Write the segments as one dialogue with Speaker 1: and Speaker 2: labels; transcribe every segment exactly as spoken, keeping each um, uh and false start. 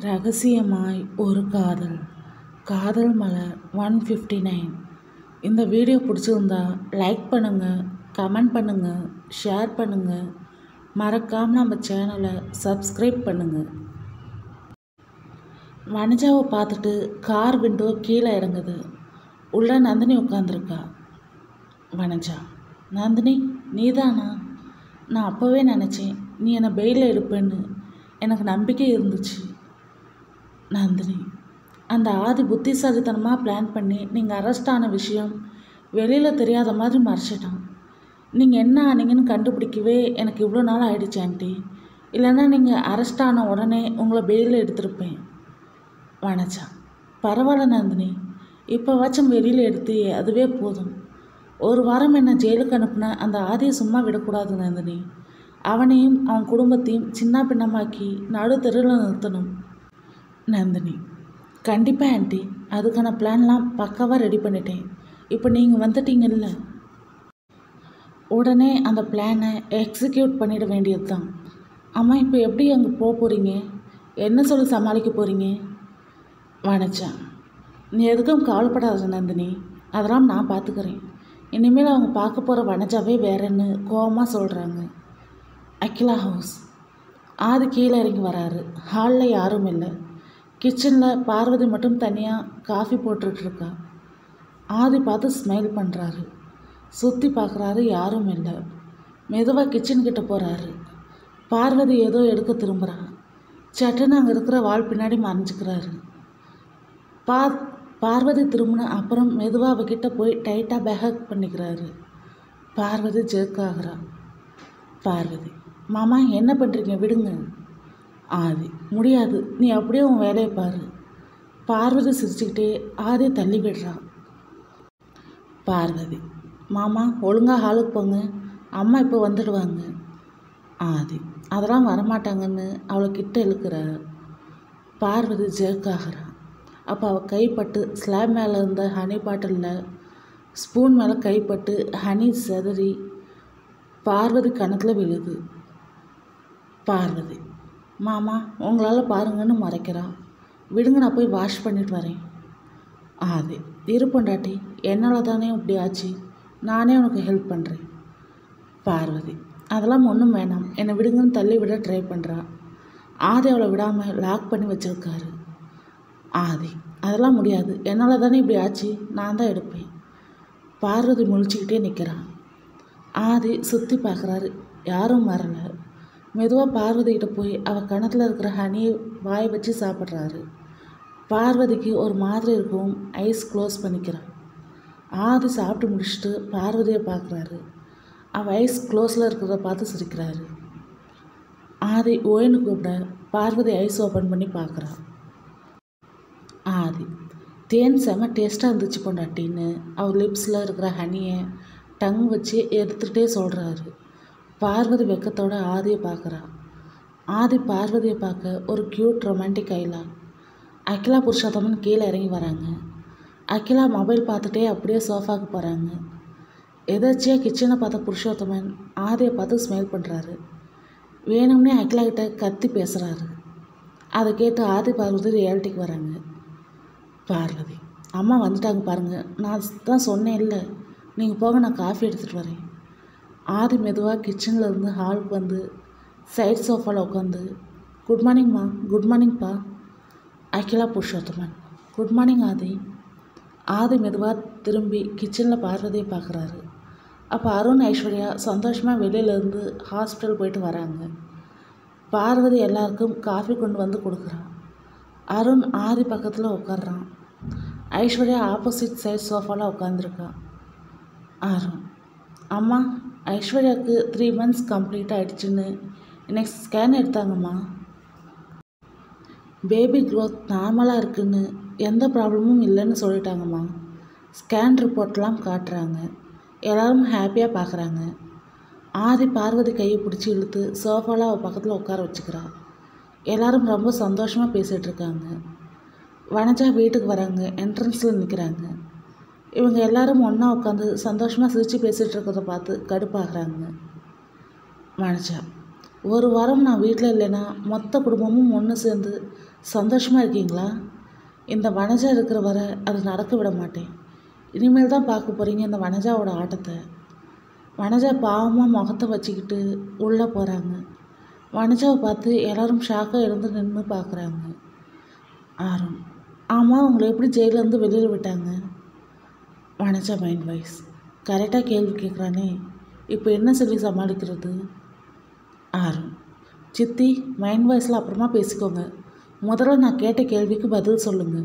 Speaker 1: ரகசியமாய் ஒரு காதல் காதல் மலர் ஒன் ஃபிஃப்டி நைன். இந்த வீடியோ பிடிச்சிருந்தா லைக் பண்ணுங்கள், கமெண்ட் பண்ணுங்கள், ஷேர் பண்ணுங்கள். மறக்காமல் நம்ம சேனலை சப்ஸ்கிரைப் பண்ணுங்கள். வனஜாவை பார்த்துட்டு கார் விண்டோ கீழே இறங்குது. உள்ள நந்தினி உட்காந்துருக்கா. வனஜா: நந்தினி, நீதானா? நான் அப்போவே நினச்சேன் நீ என்னை பெயிலில் எடுப்பேன்னு. எனக்கு நம்பிக்கை இருந்துச்சு. நந்தினி: அந்த ஆதி புத்திசாலித்தனமாக பிளான் பண்ணி நீங்கள் அரெஸ்ட் ஆன விஷயம் வெளியில் தெரியாத மாதிரி மறைச்சிட்டான். நீங்கள் என்ன ஆனீங்கன்னு கண்டுபிடிக்கவே எனக்கு இவ்வளோ நாள் ஆயிடுச்சு ஆண்டி. இல்லைன்னா நீங்கள் அரெஸ்ட் ஆன உடனே உங்களை பெயிலில் எடுத்திருப்பேன். வனஜா: பரவாயில்ல நந்தினி, இப்போ வாச்சும் வெளியில் எடுத்து அதுவே போதும். ஒரு வாரம் என்னை ஜெயிலுக்கு அனுப்புன அந்த ஆதியை சும்மா விடக்கூடாது நந்தினி. அவனையும் அவன் குடும்பத்தையும் சின்ன பின்னமாக்கி நடு தெருவில் நிறுத்தணும். நந்தினி: கண்டிப்பாக ஆண்டி, அதுக்கான பிளான்லாம் பக்காவாக ரெடி பண்ணிட்டேன். இப்போ நீங்கள் வந்துட்டீங்கல்ல, உடனே அந்த பிளானை எக்ஸிக்யூட் பண்ணிட வேண்டியது தான். அம்மா, இப்போ எப்படி அங்கே போக போகிறீங்க? என்ன சொல்லி சமாளிக்க போகிறீங்க? வனஜா: நீ எதுக்கும் கவலைப்படாத நந்தினி, அதெல்லாம் நான் பார்த்துக்கிறேன். இனிமேல் அவங்க பார்க்க போகிற வனஜாவே வேறன்னு கோபமாக சொல்கிறாங்க. அகிலா ஹவுஸ். ஆதி கீழே இறங்கி வராரு. ஹாலில் யாரும் இல்லை. கிச்சனில் பார்வதி மட்டும் தனியாக காஃபி போட்டுட்ருக்கா. ஆதி பார்த்து ஸ்மைல் பண்ணுறாரு. சுற்றி பார்க்குறாரு, யாரும் இல்லை. மெதுவாக கிச்சன்கிட்ட போகிறாரு. பார்வதி ஏதோ எடுக்க திரும்புகிறா. சட்டுன்னு அங்கே இருக்கிற வால் பின்னாடி மறைஞ்சிக்கிறாரு. பார் பார்வதி திரும்பின அப்புறம் மெதுவாக அவகிட்ட போய் டைட்டாக பேக் பண்ணிக்கிறாரு. பார்வதி ஜெர்க்காகிறா. பார்வதி: மாமா, என்ன பண்ணுறீங்க? விடுங்க. ஆதி: முடியாது, நீ அப்படியே உன் வேலையை பாரு. பார்வதி சிரிச்சுக்கிட்டே ஆதி தள்ளி விடுறா. பார்வதி: மாமா, ஒழுங்காக ஹாலுக்கு போங்க, அம்மா இப்போ வந்துடுவாங்க. ஆதி: அதெல்லாம் வரமாட்டாங்கன்னு அவளை கிட்ட இழுக்கிறார். பார்வதி ஜெர்க்காகிறா. அப்போ அவள் கைப்பட்டு ஸ்லாப் மேலே இருந்த ஹனி பாட்டிலில் ஸ்பூன் மேலே கைப்பட்டு ஹனி செதறி பார்வதி கணத்தில் விழுது. பார்வதி: மாமா, உங்களால் பாருங்கன்னு மறைக்கிறா. விடுங்க, நான் போய் வாஷ் பண்ணிட்டு வரேன். ஆதி: இரு பொண்டாட்டி, என்னால் தானே இப்படி ஆச்சு, நானே உனக்கு ஹெல்ப் பண்ணுறேன். பார்வதி: அதெல்லாம் ஒன்றும் வேணாம், என்னை விடுங்கன்னு தள்ளி விட ட்ரை பண்ணுறா. ஆதி அவளை விடாமல் லாக் பண்ணி வச்சிருக்காரு. ஆதி: அதெல்லாம் முடியாது, என்னால் தானே இப்படி ஆச்சு, நான் தான் எடுப்பேன். பார்வதி முழிச்சிக்கிட்டே நிற்கிறான். ஆதி சுற்றி பார்க்குறாரு, யாரும் வரலை. மெதுவாக பார்வதிக்கிட்ட போய் அவள் கணத்தில் இருக்கிற ஹனியை வாய் வச்சு சாப்பிட்றாரு. பார்வதிக்கு ஒரு மாதிரி இருக்கும். ஐஸ் க்ளோஸ் பண்ணிக்கிறான். ஆதி சாப்பிட்டு முடிச்சுட்டு பார்வதியை பார்க்குறாரு. அவள் ஐஸ் க்ளோஸில் இருக்கிறத பார்த்து சிரிக்கிறாரு. ஆதி ஓய்னு கூப்பிட பார்வதி ஐஸ் ஓப்பன் பண்ணி பார்க்குறான். ஆதி: தேன் செம டேஸ்ட்டாக இருந்துச்சு பொண்டாட்டின்னு அவர் லிப்ஸில் இருக்கிற ஹனியை டங் வச்சு எடுத்துகிட்டே சொல்கிறாரு. பார்வதி வெக்கத்தோட ஆதியை பார்க்குறா. ஆதி பார்வதியை பார்க்க ஒரு க்யூட் ரொமான்டிக் ஐலா. அகிலா புருஷோத்தமன் கீழே இறங்கி வராங்க. அகிலா மொபைல் பார்த்துட்டே அப்படியே சோஃபாவுக்கு போகிறாங்க. எதாச்சியாக கிச்சனை பார்த்த புருஷோத்தமன் ஆதியை பார்த்து ஸ்மைல் பண்ணுறாரு. வேணும்னே அகிலா கிட்ட கத்தி பேசுகிறாரு. அதை கேட்டு ஆதி பார்வதி ரியாலிட்டிக்கு வராங்க. பார்வதி: அம்மா வந்துட்டாங்க பாருங்கள், நான் தான் சொன்னேன் இல்லை, நீங்கள் போக, நான் காஃபி எடுத்துகிட்டு வரேன். ஆதி மெதுவாக கிச்சனில் இருந்து ஹாலுக்கு வந்து சைட் சோஃபாவில் உட்காந்து, குட் மார்னிங்மா. குட் மார்னிங்ப்பா. Akila Purushothaman: good morning Aadhi. ஆதி மெதுவாக திரும்பி கிச்சனில் பார்வதியை பார்க்குறாரு. அப்போ அருண் ஐஸ்வர்யா சந்தோஷமாக வெளியிலேருந்து ஹாஸ்பிட்டல் போயிட்டு வராங்க. பார்வதி எல்லாருக்கும் காஃபி கொண்டு வந்து கொடுக்குறான். அருண் ஆதி பக்கத்தில் உட்காடுறான். ஐஸ்வர்யா ஆப்போசிட் சைட் சோஃபாவில் உட்காந்துருக்கான். அருண்: அம்மா, ஐஸ்வர்யாவுக்கு த்ரீ மந்த்ஸ் கம்ப்ளீட் ஆகிடுச்சின்னு நெக்ஸ்ட் ஸ்கேன் எடுத்தாங்கம்மா. பேபி க்ரோத் நார்மலாக இருக்குன்னு எந்த ப்ராப்ளமும் இல்லைன்னு சொல்லிட்டாங்கம்மா. ஸ்கேன் ரிப்போர்ட்லாம் காட்டுறாங்க. எல்லோரும் ஹாப்பியாக பார்க்குறாங்க. ஆதி பார்வதி கையை பிடிச்சி இழுத்து சோஃபாவில் அவள் பக்கத்தில் உட்கார வச்சுக்கிறா. எல்லோரும் ரொம்ப சந்தோஷமாக பேசிகிட்ருக்காங்க. வனஜா வீட்டுக்கு வராங்க. என்ட்ரன்ஸில் நிற்கிறாங்க. இவங்க எல்லாரும் ஒன்றா உட்காந்து சந்தோஷமாக சிரித்து பேசிகிட்டு இருக்கிறத பார்த்து கடுப்பாகிறாங்க. வனஜா: ஒரு வாரம் நான் வீட்டில் இல்லைன்னா மொத்த குடும்பமும் ஒன்று சேர்ந்து சந்தோஷமாக இருக்கீங்களா? இந்த வனஜா இருக்கிற வரை அது நடக்க விட மாட்டேன். இனிமேல் தான் பார்க்க போகிறீங்க இந்த வனஜாவோட ஆட்டத்தை. வனஜா பாவமாக முகத்தை வச்சுக்கிட்டு உள்ளே போகிறாங்க. வனஜாவை பார்த்து எல்லோரும் ஷாக்காக இருந்து நின்று பார்க்குறாங்க. ஆரம், ஆமாம், உங்களை எப்படி ஜெயிலேருந்து வெளியில் விட்டாங்க? வனஜா மைண்ட் வாய்ஸ், கரெக்டாக கேள்வி கேட்குறானே, இப்போ என்ன சொல்லி சமாளிக்கிறது? ஆரம், சித்தி, மைண்ட் வாய்ஸில் அப்புறமா பேசிக்கோங்க, முதல்ல நான் கேட்ட கேள்விக்கு பதில் சொல்லுங்கள்.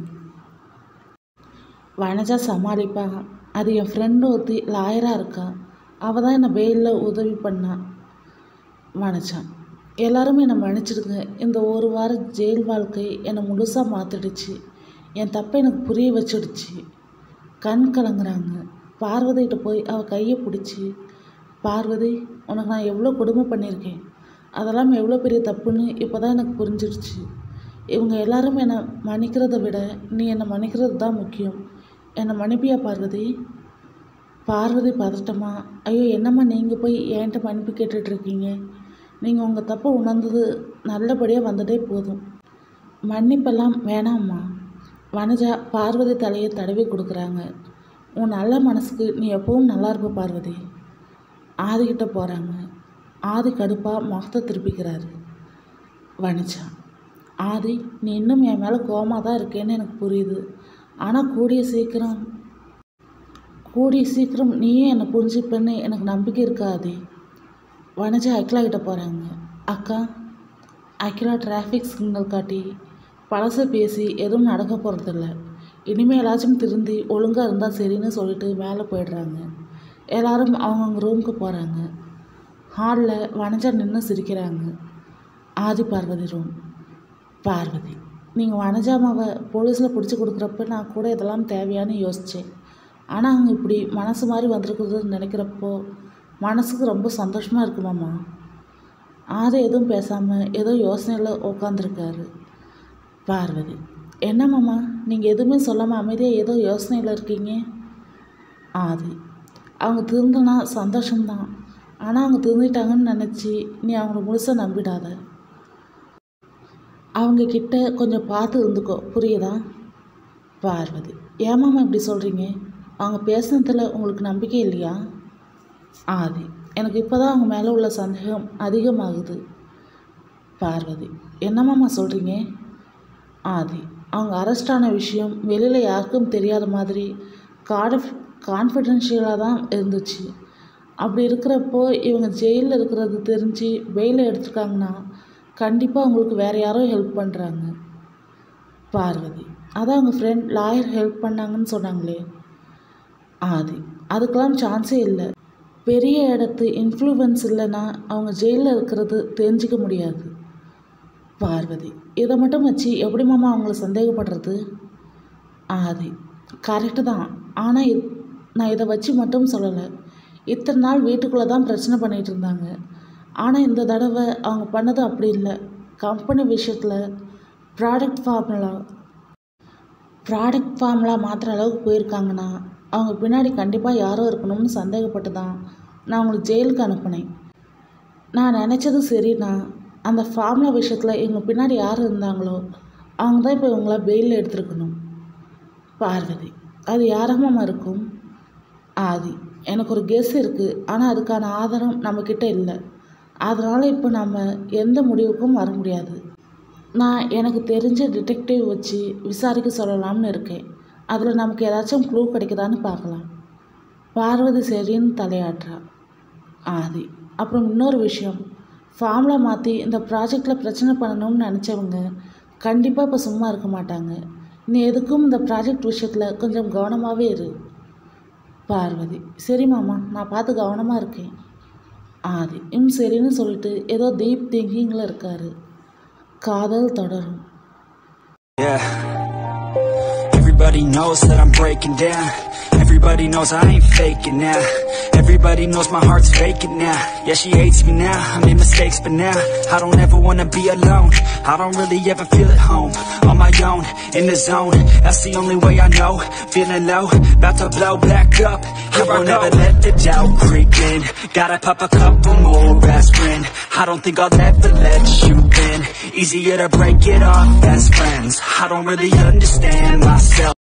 Speaker 1: வனஜா சமாளிப்பா, அது என் ஃப்ரெண்டு ஒருத்தி லாயராக இருக்கா, அவள் தான் என்னை பெயிலில் உதவி பண்ணான். வனஜா, எல்லாருமே என்னை மன்னிச்சிடுங்க. இந்த ஒரு வார ஜெயில் வாழ்க்கை என்னை முழுசாக மாற்றிடுச்சு. என் தப்பை எனக்கு புரிய வச்சிடுச்சு. கண் கலங்குறாங்க. பார்வதிகிட்ட போய் அவள் கையை பிடிச்சி, பார்வதி, உனக்கு நான் எவ்வளோ கொடுமை பண்ணியிருக்கேன், அதெல்லாம் எவ்வளோ பெரிய தப்புன்னு இப்போ தான் எனக்கு புரிஞ்சிடுச்சு. இவங்க எல்லாரும் என்னை மன்னிக்கிறத விட நீ என்னை மன்னிக்கிறது தான் முக்கியம். என்னை மன்னிப்பியா பார்வதி? பார்வதி பதட்டமா, ஐயோ என்னம்மா நீங்கள் போய் என்கிட்ட மன்னிப்பு கேட்டுட்ருக்கீங்க? நீங்கள் உங்கள் தப்பை உணர்ந்தது நல்லபடியாக வந்துட்டே போதும். மன்னிப்பெல்லாம் வேணாம்மா. வனஜா பார்வதி தலையை தடவி கொடுக்குறாங்க. உன் நல்ல மனசுக்கு நீ எப்பவும் நல்லா இருப்ப பார்வதி. ஆதிக்கிட்ட போகிறாங்க. ஆதி கடுப்பாக முகத்தை திருப்பிக்கிறாரு. வனஜா, ஆதி, நீ இன்னும் என் மேலே கோவமாக தான் இருக்கேன்னு எனக்கு புரியுது. ஆனால் கூடிய சீக்கிரம் கூடிய சீக்கிரம் நீயும் என்னை புரிஞ்சுப்பேன்னு எனக்கு நம்பிக்கை இருக்காது. வனஜா அகிலா கிட்ட போகிறாங்க. அக்கா, அகிலா டிராஃபிக் சிக்னல் காட்டி பழசை பேசி எதுவும் நடக்க போகிறதில்ல. இனிமேலாச்சும் திருந்தி ஒழுங்காக இருந்தால் சரின்னு சொல்லிட்டு மேலே போயிடுறாங்க. எல்லோரும் அவங்கவுங்க ரூமுக்கு போகிறாங்க. ஹாலில் வனஜா நின்று சிரிக்கிறாங்க. ஆதி பார்வதி ரூம். பார்வதி, நீங்கள் வனஜாமாவை போலீஸில் பிடிச்சி கொடுக்குறப்ப நான் கூட இதெல்லாம் தேவையானு யோசித்தேன். ஆனால் அவங்க இப்படி மனசு மாதிரி வந்திருக்குதுன்னு நினைக்கிறப்போ மனசுக்கு ரொம்ப சந்தோஷமாக இருக்குமாம்மா. ஆதி எதுவும் பேசாமல் ஏதோ யோசனையில் உட்காந்துருக்காரு. பார்வதி, என்னம்மாம்மா, நீங்கள் எதுவுமே சொல்லாமல் அமைதியாக ஏதோ யோசனையில் இருக்கீங்க? ஆதி, அவங்க திருந்தினா சந்தோஷம்தான். ஆனால் அவங்க திருந்திட்டாங்கன்னு நினச்சி நீ அவங்கள முழுசாக நம்பிடாத. அவங்கக்கிட்ட கொஞ்சம் பார்த்து இருந்துக்கோ, புரியுதா? பார்வதி, ஏமாம்மா இப்படி சொல்கிறீங்க? அவங்க பேசுனதில் உங்களுக்கு நம்பிக்கை இல்லையா? ஆதி, எனக்கு இப்போ தான் அவங்க மேலே உள்ள சந்தேகம் அதிகமாகுது. பார்வதி, என்னம்மாம்மா சொல்கிறீங்க? ஆதி, அவங்க அரெஸ்ட் ஆன விஷயம் வெளியில் யாருக்கும் தெரியாத மாதிரி கான்ஃப் கான்ஃபிடென்ஷியலாக தான் இருந்துச்சு. அப்படி இருக்கிறப்போ இவங்க ஜெயிலில் இருக்கிறது தெரிஞ்சு பெயிலில் எடுத்துருக்காங்கன்னா கண்டிப்பாக அவங்களுக்கு வேறு யாரோ ஹெல்ப் பண்ணுறாங்க. பார்வதி, அதான் அவங்க ஃப்ரெண்ட் லாயர் ஹெல்ப் பண்ணாங்கன்னு சொன்னாங்களே. ஆதி, அதுக்கெல்லாம் சான்ஸே இல்லை. பெரிய இடத்து இன்ஃப்ளூயன்ஸ் இல்லைன்னா அவங்க ஜெயிலில் இருக்கிறது தெரிஞ்சிக்க முடியாது. பார்வதி, இதை மட்டும் வச்சு எப்படி மாமா அவங்கள சந்தேகப்படுறது? ஆதி, கரெக்டு தான். ஆனால் இத் நான் இதை வச்சு மட்டும் சொல்லலை. இத்தனை நாள் வீட்டுக்குள்ளே தான் பிரச்சனை பண்ணிகிட்டு இருந்தாங்க. ஆனால் இந்த தடவை அவங்க பண்ணது அப்படி இல்லை. கம்பெனி விஷயத்தில் ப்ராடக்ட் ஃபார்முலா ப்ராடக்ட் ஃபார்முலா மாற்றுற அளவுக்கு போயிருக்காங்கன்னா அவங்க பின்னாடி கண்டிப்பாக யாரோ இருக்கணும்னு சந்தேகப்பட்டு தான் நான் அவங்களுக்கு ஜெயிலுக்கு அனுப்பினேன். நான் நினச்சது சரிண்ணா. அந்த ஃபார்முலா விஷயத்தில் இவங்க பின்னாடி யார் இருந்தாங்களோ அவங்க தான் இப்போ இவங்கள பெயிலில் எடுத்துருக்கணும். பார்வதி, அது யாராமா இருக்கும்? ஆதி, எனக்கு ஒரு கெஸ் இருக்குது. ஆனால் அதுக்கான ஆதாரம் நம்மக்கிட்ட இல்லை. அதனால் இப்போ நம்ம எந்த முடிவுக்கும் வர முடியாது. நான் எனக்கு தெரிஞ்ச டிடெக்டிவ் வச்சு விசாரிக்க சொல்லலாம்னு இருக்கேன். அதில் நமக்கு ஏதாச்சும் க்ளூ கிடைக்குதான்னு பார்க்கலாம். பார்வதி சரின்னு தலையாட்டுறா. ஆதி, அப்புறம் இன்னொரு விஷயம், ஃபார்முலா மாற்றி இந்த ப்ராஜெக்டில் பிரச்சனை பண்ணணும்னு நினச்சவங்க கண்டிப்பாக இப்போ சும்மா இருக்க மாட்டாங்க. நீ எதுக்கும் இந்த ப்ராஜெக்ட் விஷயத்தில் கொஞ்சம் கவனமாகவே இரு. பார்வதி, சரி மாமா, நான் பார்த்து கவனமாக இருக்கேன். ஆதி, ம் சரின்னு சொல்லிட்டு ஏதோ டீப் திங்கிங்கில் இருக்காரு. காதல் தொடரும்.
Speaker 2: Everybody knows that I'm breaking down. Everybody knows I ain't faking now. Everybody knows my heart's vacant now. Yeah, she hates me now, I made mistakes, but now I don't ever wanna be alone. I don't really ever feel at home. On my own, in the zone, that's the only way I know. Feeling low, about to blow back up. I won't ever let the doubt creep in. Gotta pop a couple more aspirin. I don't think I'll ever let you in. Easier to break it off best friends. I don't really understand myself.